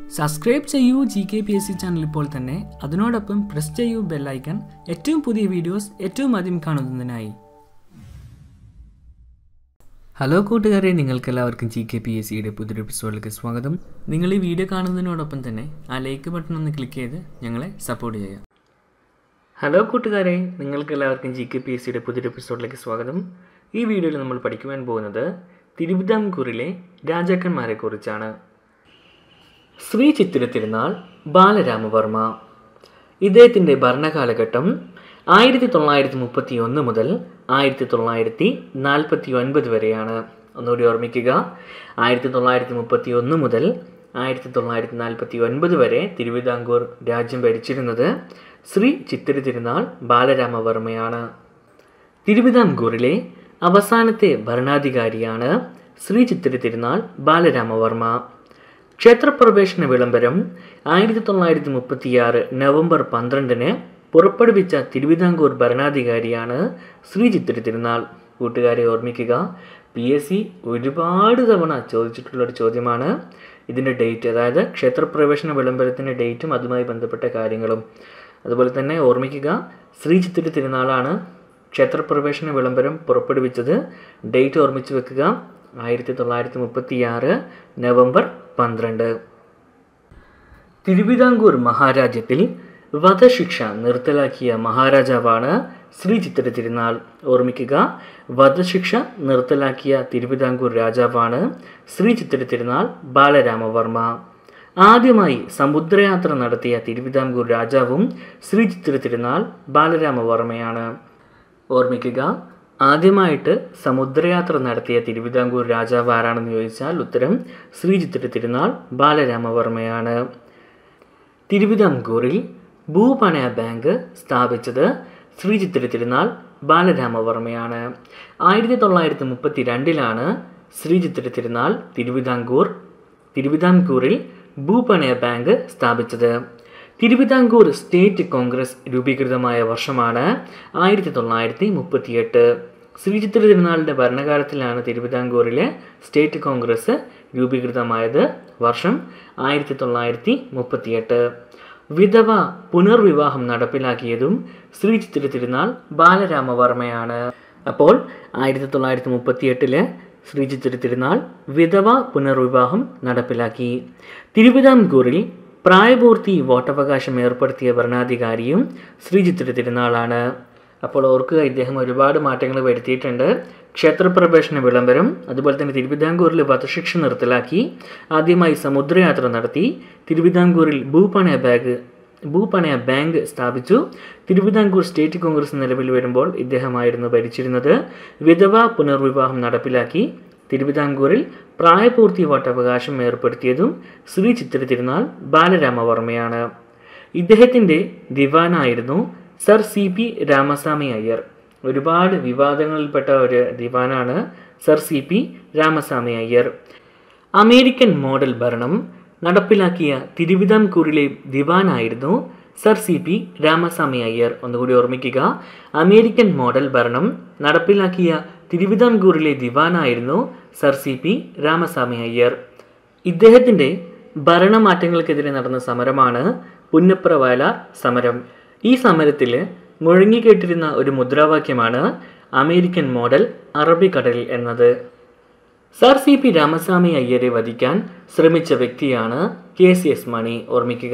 Subscribe ചെയ്യൂ GKPSC channel ഇപ്പോൾ തന്നെ. അതിനോടൊപ്പം പ്രസ് ചെയ്യൂ ബെൽ ഐക്കൺ ഏറ്റവും പുതിയ വീഡിയോസ് ഏറ്റവും ആദ്യം കാണുന്നതിനായി. ഹലോ കൂട്ടുകാരെ, നിങ്ങൾക്കെല്ലാവർക്കും GKPSCയുടെ പുതിയൊരു എപ്പിസോഡിലേക്ക് സ്വാഗതം. നിങ്ങൾ ഈ വീഡിയോ കാണുന്നതിനോടൊപ്പം തന്നെ ആ ലൈക്ക് ബട്ടൺ ഒന്ന് ക്ലിക്ക് ചെയ്ത് ഞങ്ങളെ സപ്പോർട്ട് ചെയ്യുക. ഹലോ കൂട്ടുകാരെ, നിങ്ങൾക്കെല്ലാവർക്കും GKPSCയുടെ പുതിയൊരു എപ്പിസോഡിലേക്ക് സ്വാഗതം. ഈ വീഡിയോയിൽ നമ്മൾ പഠിക്കുവാൻ പോകുന്നത് തിരുവിതാംകൂറിലെ രാജാക്കന്മാരെ കുറിച്ചാണ്. ശ്രീ ചിത്തിര തിരുനാൾ ബാലരാമവർമ്മ. ഇദ്ദേഹത്തിൻ്റെ ഭരണകാലഘട്ടം 1931 മുതൽ 1949 വരെയാണ്. ഒന്നുകൂടി ഓർമ്മിക്കുക, 1931 മുതൽ 1949 വരെ തിരുവിതാംകൂർ രാജ്യം ഭരിച്ചിരുന്നത് ശ്രീ ചിത്തിര തിരുനാൾ ബാലരാമവർമ്മയാണ്. തിരുവിതാംകൂറിലെ അവസാനത്തെ ഭരണാധികാരിയാണ് ശ്രീ ചിത്തിര തിരുനാൾ ബാലരാമവർമ്മ. ക്ഷേത്രപ്രവേശന വിളംബരം 1936 നവംബർ 12 പുറപ്പെടുവിച്ച തിരുവിതാംകൂർ ഭരണാധികാരിയാണ് ശ്രീ ചിത്തിര തിരുനാൾ. കൂട്ടുകാരെ ഓർമ്മിക്കുക, PSC ഒരുപാട് തവണ ചോദിച്ചിട്ടുള്ളൊരു ചോദ്യമാണ് ഇതിൻ്റെ ഡേറ്റ്, അതായത് ക്ഷേത്രപ്രവേശന വിളംബരത്തിൻ്റെ ഡേറ്റും അതുമായി ബന്ധപ്പെട്ട കാര്യങ്ങളും. അതുപോലെ തന്നെ ഓർമ്മിക്കുക, ശ്രീ ചിത്തിര തിരുനാളാണ് ക്ഷേത്രപ്രവേശന വിളംബരം പുറപ്പെടുവിച്ചത്. ഡേറ്റ് ഓർമ്മിച്ച് വെക്കുക, 1936 നവംബർ 12. തിരുവിതാംകൂർ മഹാരാജ്യത്തിൽ വധശിക്ഷ നിർത്തലാക്കിയ മഹാരാജാവാണ് ശ്രീ ചിത്തിര തിരുനാൾ. ഓർമ്മിക്കുക, വധശിക്ഷ നിർത്തലാക്കിയ തിരുവിതാംകൂർ രാജാവാണ് ശ്രീ ചിത്തിര തിരുനാൾ ബാലരാമവർമ്മ. ആദ്യമായി സമുദ്രയാത്ര നടത്തിയ തിരുവിതാംകൂർ രാജാവും ശ്രീ ചിത്തിര തിരുനാൾ ബാലരാമവർമ്മയാണ്. ഓർമ്മിക്കുക, ആദ്യമായിട്ട് സമുദ്രയാത്ര നടത്തിയ തിരുവിതാംകൂർ രാജാവ് ആരാണെന്ന് ചോദിച്ചാൽ ഉത്തരം ശ്രീ ചിത്തിര തിരുനാൾ ബാലരാമവർമ്മയാണ്. തിരുവിതാംകൂറിൽ ഭൂപണയ ബാങ്ക് സ്ഥാപിച്ചത് ശ്രീ ചിത്തിര തിരുനാൾ ബാലരാമവർമ്മയാണ്. 1932 ശ്രീ ചിത്തിര തിരുനാൾ തിരുവിതാംകൂറിൽ ഭൂപണയ ബാങ്ക് സ്ഥാപിച്ചത്. തിരുവിതാംകൂർ സ്റ്റേറ്റ് കോൺഗ്രസ് രൂപീകൃതമായ വർഷമാണ് 1938. ശ്രീ ചിത്തിര തിരുനാളിൻ്റെ ഭരണകാലത്തിലാണ് തിരുവിതാംകൂറിലെ സ്റ്റേറ്റ് കോൺഗ്രസ് രൂപീകൃതമായത്. വർഷം 1938. വിധവ പുനർവിവാഹം നടപ്പിലാക്കിയതും ശ്രീ ചിത്തിര തിരുനാൾ ബാലരാമവർമ്മയാണ്. അപ്പോൾ 1938 ശ്രീ ചിത്തിര തിരുനാൾ വിധവ പുനർവിവാഹം നടപ്പിലാക്കി. തിരുവിതാംകൂറിൽ പ്രായപൂർത്തി വോട്ടവകാശം ഏർപ്പെടുത്തിയ ഭരണാധികാരിയും ശ്രീ ചിത്തിര തിരുനാളാണ്. അപ്പോൾ ഓർക്കുക, ഇദ്ദേഹം ഒരുപാട് മാറ്റങ്ങൾ വരുത്തിയിട്ടുണ്ട്. ക്ഷേത്രപ്രവേശന വിളംബരം, അതുപോലെ തന്നെ തിരുവിതാംകൂറിൽ വധശിക്ഷ നിർത്തലാക്കി, ആദ്യമായി സമുദ്രയാത്ര നടത്തി, തിരുവിതാംകൂറിൽ ഭൂപണയ ബാങ്ക് സ്ഥാപിച്ചു. തിരുവിതാംകൂർ സ്റ്റേറ്റ് കോൺഗ്രസ് നിലവിൽ വരുമ്പോൾ ഇദ്ദേഹമായിരുന്നു ഭരിച്ചിരുന്നത്. വിധവ പുനർവിവാഹം നടപ്പിലാക്കി, തിരുവിതാംകൂറിൽ പ്രായപൂർത്തി വോട്ടവകാശം ഏർപ്പെടുത്തിയതും ശ്രീ ചിത്തിര തിരുനാൾ ബാലരാമവർമ്മയാണ്. ഇദ്ദേഹത്തിൻ്റെ ദിവാനായിരുന്നു സർ CP രാമസ്വാമി അയ്യർ. ഒരുപാട് വിവാദങ്ങളിൽപ്പെട്ട ഒരു ദിവാനാണ് Sir CP Ramaswamy Iyer. American model ഭരണം നടപ്പിലാക്കിയ തിരുവിതാംകൂറിലെ ദിവാനായിരുന്നു സർ CP രാമസ്വാമി അയ്യർ. ഒന്നുകൂടി ഓർമ്മിക്കുക, അമേരിക്കൻ മോഡൽ ഭരണം നടപ്പിലാക്കിയ തിരുവിതാംകൂറിലെ ദിവാനായിരുന്നു സർ CP രാമസ്വാമി അയ്യർ. ഇദ്ദേഹത്തിൻ്റെ ഭരണമാറ്റങ്ങൾക്കെതിരെ നടന്ന സമരമാണ് പുന്നപ്ര വയലാർ സമരം. ഈ സമരത്തിൽ മുഴങ്ങിക്കേട്ടിരുന്ന ഒരു മുദ്രാവാക്യമാണ് അമേരിക്കൻ മോഡൽ അറബിക്കടലിൽ എന്നത്. സർ CP രാമസ്വാമി അയ്യരെ വധിക്കാൻ ശ്രമിച്ച വ്യക്തിയാണ് KCS മണി. ഓർമ്മിക്കുക,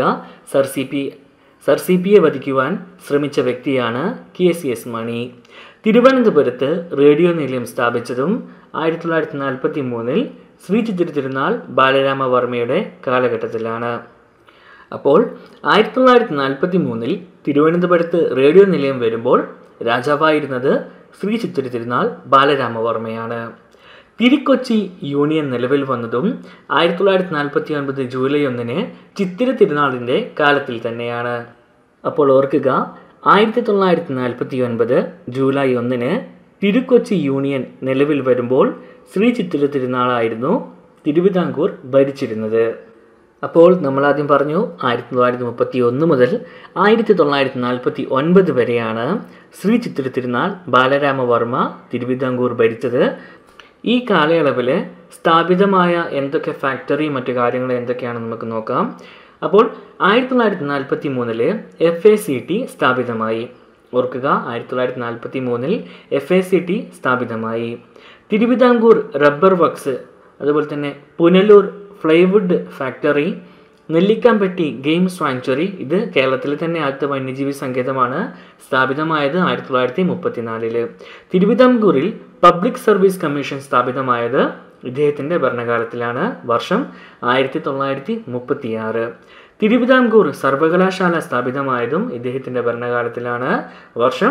സർ CPയെ വധിക്കുവാൻ ശ്രമിച്ച വ്യക്തിയാണ് KCS മണി. തിരുവനന്തപുരത്ത് റേഡിയോ നിലയം സ്ഥാപിച്ചതും 1943 ശ്രീ ചിത്തിര തിരുനാൾ ബാലരാമവർമ്മയുടെ കാലഘട്ടത്തിലാണ്. അപ്പോൾ 1943 തിരുവനന്തപുരത്ത് റേഡിയോ നിലയം വരുമ്പോൾ രാജാവായിരുന്നത് ശ്രീ ചിത്തിര തിരുനാൾ ബാലരാമവർമ്മയാണ്. തിരുക്കൊച്ചി യൂണിയൻ നിലവിൽ വന്നതും 1949 ജൂലൈ 1 ചിത്തിര തിരുനാളിൻ്റെ കാലത്തിൽ തന്നെയാണ്. അപ്പോൾ ഓർക്കുക, 1949 ജൂലൈ 1 തിരുക്കൊച്ചി യൂണിയൻ നിലവിൽ വരുമ്പോൾ ശ്രീ ചിത്തിര തിരുനാളായിരുന്നു തിരുവിതാംകൂർ ഭരിച്ചിരുന്നത്. അപ്പോൾ നമ്മളാദ്യം പറഞ്ഞു 1931 മുതൽ 1949 വരെയാണ് ശ്രീ ചിത്തിര തിരുനാൾ ബാലരാമവർമ്മ തിരുവിതാംകൂർ ഭരിച്ചത്. ഈ കാലയളവിൽ സ്ഥാപിതമായ എന്തൊക്കെ ഫാക്ടറി മറ്റു കാര്യങ്ങൾ എന്തൊക്കെയാണെന്ന് നമുക്ക് നോക്കാം. അപ്പോൾ 1943 FACT സ്ഥാപിതമായി. ഓർക്കുക, 1943 FACT സ്ഥാപിതമായി. തിരുവിതാംകൂർ റബ്ബർ വർക്ക്സ്, അതുപോലെ തന്നെ Punalur plywood factory, Nellikampatti game sanctuary, ഇത് കേരളത്തിലെ തന്നെ ആദ്യത്തെ വന്യജീവി സങ്കേതമാണ്, സ്ഥാപിതമായത് 1934. തിരുവിതാംകൂറിൽ പബ്ലിക് സർവീസ് കമ്മീഷൻ സ്ഥാപിതമായത് ഇദ്ദേഹത്തിൻ്റെ ഭരണകാലത്തിലാണ്, വർഷം 1936. തിരുവിതാംകൂർ സർവകലാശാല സ്ഥാപിതമായതും ഇദ്ദേഹത്തിൻ്റെ ഭരണകാലത്തിലാണ്, വർഷം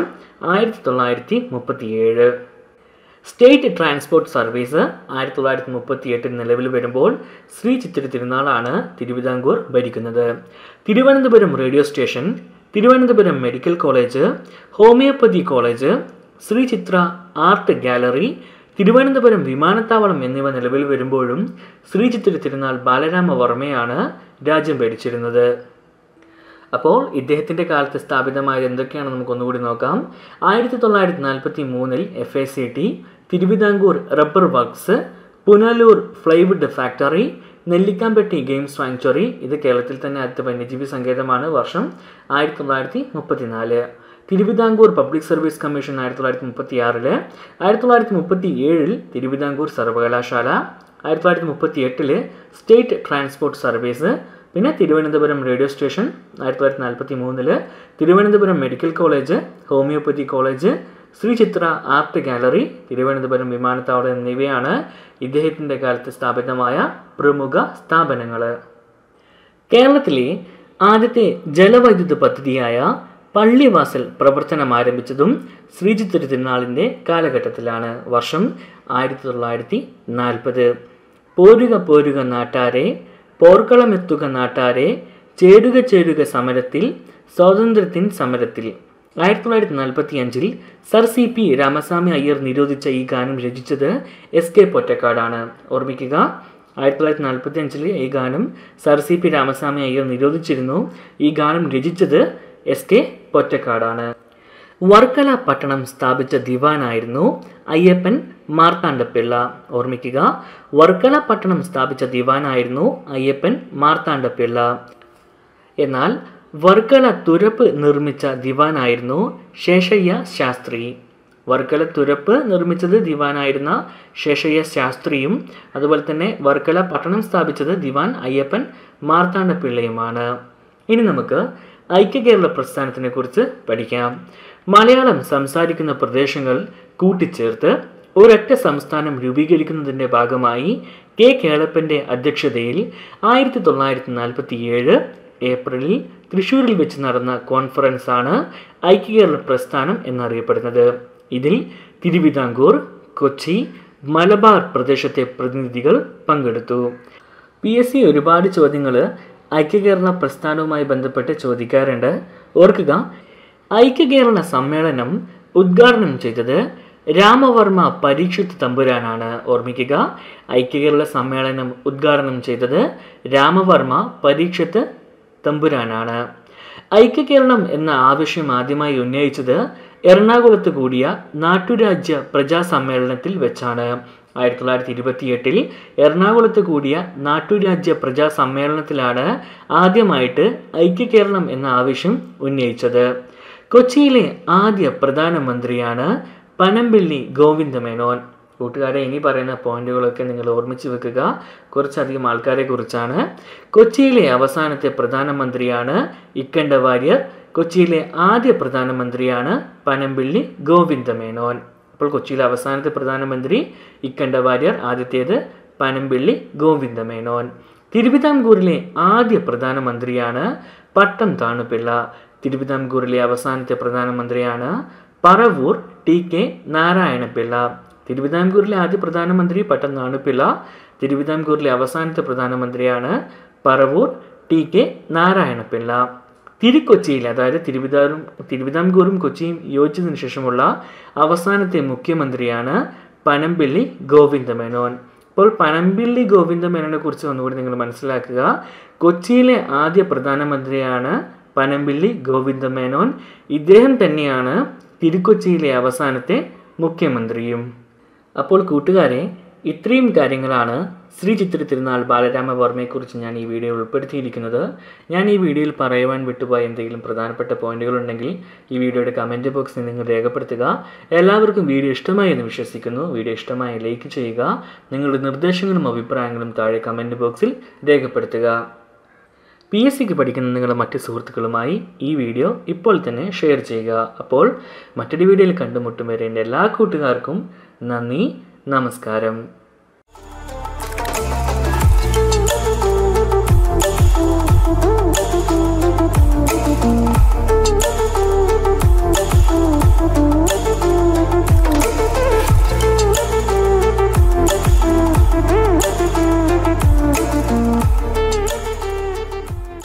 1937. സ്റ്റേറ്റ് ട്രാൻസ്പോർട്ട് സർവീസ് 1938 നിലവിൽ വരുമ്പോൾ ശ്രീ ചിത്തിര തിരുനാളാണ് തിരുവിതാംകൂർ ഭരിക്കുന്നത്. Thiruvananthapuram radio station, Thiruvananthapuram medical college, homeopathy college, Sree Chithra art gallery, Thiruvananthapuram വിമാനത്താവളം എന്നിവ നിലവിൽ വരുമ്പോഴും ശ്രീ ചിത്തിര തിരുനാൾ ബാലരാമവർമ്മയാണ് രാജ്യം ഭരിച്ചിരുന്നത്. അപ്പോൾ ഇദ്ദേഹത്തിൻ്റെ കാലത്ത് സ്ഥാപിതമായത് എന്തൊക്കെയാണെന്ന് നമുക്കൊന്നുകൂടി നോക്കാം. 1943 FACT, Thiruvithamkoor rubber works, Punalur plywood factory, Nellikampatti game sanctuary, ഇത് കേരളത്തിൽ തന്നെ ആദ്യത്തെ വന്യജീവി സങ്കേതമാണ്, വർഷം 1934. Thiruvithamkoor public service commission 1936. 1937 Thiruvithamkoor സർവകലാശാല, 1938 സ്റ്റേറ്റ് ട്രാൻസ്പോർട്ട് സർവീസ്, പിന്നെ Thiruvananthapuram radio station 1943, Thiruvananthapuram medical college, homeopathy college, Sree Chithra art gallery, Thiruvananthapuram വിമാനത്താവളം എന്നിവയാണ് ഇദ്ദേഹത്തിൻ്റെ കാലത്ത് സ്ഥാപിതമായ പ്രമുഖ സ്ഥാപനങ്ങൾ. കേരളത്തിലെ ആദ്യത്തെ ജലവൈദ്യുത പദ്ധതിയായ പള്ളിവാസൽ പ്രവർത്തനം ആരംഭിച്ചതും ശ്രീ ചിത്തിര തിരുനാളിൻ്റെ കാലഘട്ടത്തിലാണ്, വർഷം 1940. പോരുക പോരുക നാട്ടാരെ, പോർക്കളമെത്തുക നാട്ടാരെ, ചേരുക ചേരുക സമരത്തിൽ, സ്വാതന്ത്ര്യത്തിൻ സമരത്തിൽ. 1945 സർ CP രാമസ്വാമി അയ്യർ നിരോധിച്ച ഈ ഗാനം രചിച്ചത് SK പൊറ്റക്കാടാണ്. ഓർമ്മിക്കുക, 1945 ഈ ഗാനം സർ CP രാമസ്വാമി അയ്യർ നിരോധിച്ചിരുന്നു. ഈ ഗാനം രചിച്ചത് SK പൊറ്റക്കാടാണ്. വർക്കല പട്ടണം സ്ഥാപിച്ച ദിവാനായിരുന്നു അയ്യപ്പൻ മാർത്താണ്ഡപ്പിള്ള. ഓർമ്മിക്കുക, വർക്കല പട്ടണം സ്ഥാപിച്ച ദിവാനായിരുന്നു അയ്യപ്പൻ മാർത്താണ്ഡപ്പിള്ള. എന്നാൽ വർക്കല തുരപ്പ് നിർമ്മിച്ച ദിവാനായിരുന്നു ശേഷയ്യ ശാസ്ത്രി. വർക്കല തുരപ്പ് നിർമ്മിച്ചത് ദിവാനായിരുന്ന ശേഷയ്യ ശാസ്ത്രിയും, അതുപോലെ തന്നെ വർക്കല പട്ടണം സ്ഥാപിച്ചത് ദിവാൻ അയ്യപ്പൻ മാർത്താണ്ഡപ്പിള്ളയുമാണ്. ഇനി നമുക്ക് ഐക്യകേരള പ്രസ്ഥാനത്തിനെ കുറിച്ച് പഠിക്കാം. മലയാളം സംസാരിക്കുന്ന പ്രദേശങ്ങൾ കൂട്ടിച്ചേർത്ത് ഒരൊറ്റ സംസ്ഥാനം രൂപീകരിക്കുന്നതിൻ്റെ ഭാഗമായി K. കേളപ്പൻ്റെ അധ്യക്ഷതയിൽ 1947 ഏപ്രിലിൽ തൃശ്ശൂരിൽ വെച്ച് നടന്ന കോൺഫറൻസാണ് ഐക്യകേരള പ്രസ്ഥാനം എന്നറിയപ്പെടുന്നത്. ഇതിൽ തിരുവിതാംകൂർ, കൊച്ചി, മലബാർ പ്രദേശത്തെ പ്രതിനിധികൾ പങ്കെടുത്തു. PSC ഒരുപാട് ചോദ്യങ്ങൾ ഐക്യകേരള പ്രസ്ഥാനവുമായി ബന്ധപ്പെട്ട് ചോദിക്കാറുണ്ട്. ഓർക്കുക, ഐക്യകേരള സമ്മേളനം ഉദ്ഘാടനം ചെയ്തത് രാമവർമ്മ പരീക്ഷത്ത് തമ്പുരാനാണ്. ഓർമ്മിക്കുക, ഐക്യകേരള സമ്മേളനം ഉദ്ഘാടനം ചെയ്തത് രാമവർമ്മ പരീക്ഷത്ത് തമ്പുരാനാണ്. ഐക്യകേരളം എന്ന ആവശ്യം ആദ്യമായി ഉന്നയിച്ചത് എറണാകുളത്ത് കൂടിയ നാട്ടുരാജ്യ പ്രജാസമ്മേളനത്തിൽ വെച്ചാണ്. 1928 എറണാകുളത്ത് കൂടിയ നാട്ടുരാജ്യ പ്രജാസമ്മേളനത്തിലാണ് ആദ്യമായിട്ട് ഐക്യകേരളം എന്ന ആവശ്യം ഉന്നയിച്ചത്. കൊച്ചിയിലെ ആദ്യ പ്രധാനമന്ത്രിയാണ് പനമ്പിള്ളി ഗോവിന്ദമേനോൻ. കൂട്ടുകാരെ, ഇനി പറയുന്ന പോയിന്റുകളൊക്കെ നിങ്ങൾ ഓർമ്മിച്ച് വെക്കുക. കുറച്ചധികം ആൾക്കാരെ കുറിച്ചാണ്. കൊച്ചിയിലെ അവസാനത്തെ പ്രധാനമന്ത്രിയാണ് ഇക്കണ്ട വാര്യർ. കൊച്ചിയിലെ ആദ്യ പ്രധാനമന്ത്രിയാണ് പനമ്പിള്ളി ഗോവിന്ദമേനോൻ. അപ്പോൾ കൊച്ചിയിലെ അവസാനത്തെ പ്രധാനമന്ത്രി ഇക്കണ്ട വാര്യർ, ആദ്യത്തേത് പനമ്പിള്ളി ഗോവിന്ദമേനോൻ. തിരുവിതാംകൂറിലെ ആദ്യ പ്രധാനമന്ത്രിയാണ് പട്ടം താണുപിള്ള. തിരുവിതാംകൂറിലെ അവസാനത്തെ പ്രധാനമന്ത്രിയാണ് പറവൂർ TK നാരായണപിള്ള. തിരുവിതാംകൂറിലെ ആദ്യ പ്രധാനമന്ത്രി പട്ടം താണുപിള്ള. തിരുവിതാംകൂറിലെ അവസാനത്തെ പ്രധാനമന്ത്രിയാണ് പറവൂർ TK നാരായണപിള്ള. തിരുക്കൊച്ചിയിൽ, അതായത് തിരുവിതാംകൂറും കൊച്ചിയും യോജിച്ചതിനു ശേഷമുള്ള അവസാനത്തെ മുഖ്യമന്ത്രിയാണ് പനമ്പിള്ളി ഗോവിന്ദമേനോൻ. അപ്പോൾ പനമ്പിള്ളി ഗോവിന്ദമേനോനെ കുറിച്ച് ഒന്നുകൂടി നിങ്ങൾ മനസ്സിലാക്കുക. കൊച്ചിയിലെ ആദ്യ പ്രധാനമന്ത്രിയാണ് പനമ്പിള്ളി ഗോവിന്ദമേനോൻ. ഇദ്ദേഹം തന്നെയാണ് തിരുക്കൊച്ചിയിലെ അവസാനത്തെ മുഖ്യമന്ത്രിയും. അപ്പോൾ കൂട്ടുകാരെ, ഇത്രയും കാര്യങ്ങളാണ് ശ്രീ ചിത്തിര തിരുനാൾ ബാലരാമവർമ്മയെക്കുറിച്ച് ഞാൻ ഈ വീഡിയോയിൽ ഉൾപ്പെടുത്തിയിരിക്കുന്നത്. ഞാൻ ഈ വീഡിയോയിൽ പറയുവാൻ വിട്ടുപോയ എന്തെങ്കിലും പ്രധാനപ്പെട്ട പോയിന്റുകളുണ്ടെങ്കിൽ ഈ വീഡിയോയുടെ കമൻറ്റ് ബോക്സിൽ നിങ്ങൾ രേഖപ്പെടുത്തുക. എല്ലാവർക്കും വീഡിയോ ഇഷ്ടമായി എന്ന് വിശ്വസിക്കുന്നു. വീഡിയോ ഇഷ്ടമായി ലൈക്ക് ചെയ്യുക. നിങ്ങളുടെ നിർദ്ദേശങ്ങളും അഭിപ്രായങ്ങളും താഴെ കമൻറ്റ് ബോക്സിൽ രേഖപ്പെടുത്തുക. PSCക്ക് പഠിക്കുന്ന നിങ്ങളുടെ മറ്റ് സുഹൃത്തുക്കളുമായി ഈ വീഡിയോ ഇപ്പോൾ തന്നെ ഷെയർ ചെയ്യുക. അപ്പോൾ മറ്റൊരു വീഡിയോയിൽ കണ്ടുമുട്ടും വരെ എൻ്റെ എല്ലാ കൂട്ടുകാർക്കും നന്ദി, നമസ്കാരം.